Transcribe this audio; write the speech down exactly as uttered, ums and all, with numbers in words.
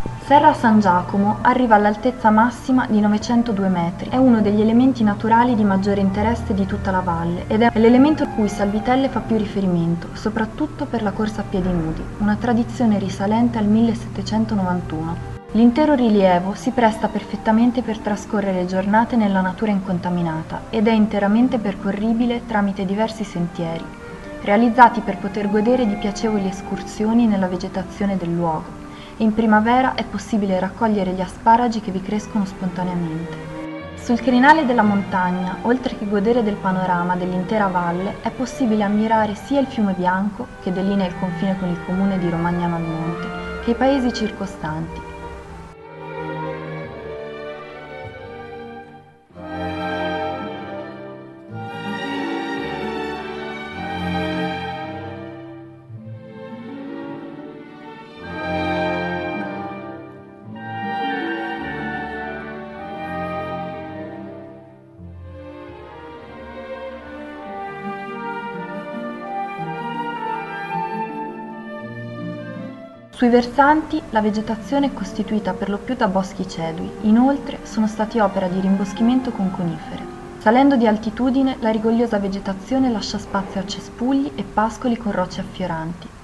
Serra San Giacomo arriva all'altezza massima di novecentodue metri, è uno degli elementi naturali di maggiore interesse di tutta la valle ed è l'elemento a cui Salvitelle fa più riferimento, soprattutto per la corsa a piedi nudi, una tradizione risalente al millesettecentonovantuno. L'intero rilievo si presta perfettamente per trascorrere giornate nella natura incontaminata ed è interamente percorribile tramite diversi sentieri, realizzati per poter godere di piacevoli escursioni nella vegetazione del luogo. E in primavera è possibile raccogliere gli asparagi che vi crescono spontaneamente. Sul crinale della montagna, oltre che godere del panorama dell'intera valle, è possibile ammirare sia il fiume Bianco, che delinea il confine con il comune di Romagnano al Monte, che i paesi circostanti. Sui versanti la vegetazione è costituita per lo più da boschi cedui, inoltre sono stati opera di rimboschimento con conifere. Salendo di altitudine la rigogliosa vegetazione lascia spazio a cespugli e pascoli con rocce affioranti.